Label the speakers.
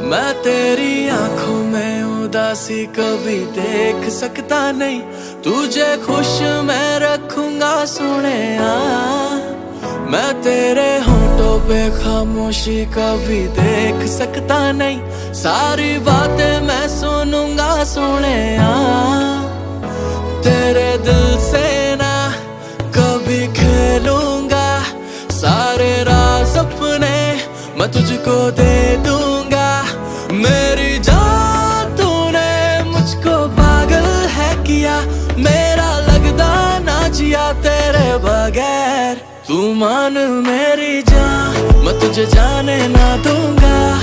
Speaker 1: मैं तेरी आंखों में उदासी कभी देख सकता नहीं, तुझे खुश मैं रखूंगा सोनिया। मैं तेरे होठों पे खामोशी कभी देख सकता नहीं, सारी बातें मैं सुनूंगा सोनिया। तेरे दिल से ना कभी खेलूंगा, सारे राज अपने मैं तुझको दे दूंगा। मेरी जान तूने मुझको पागल है किया, मेरा लगदा ना जिया तेरे बगैर। तू मान मेरी जान, मैं तुझे जाने ना दूंगा।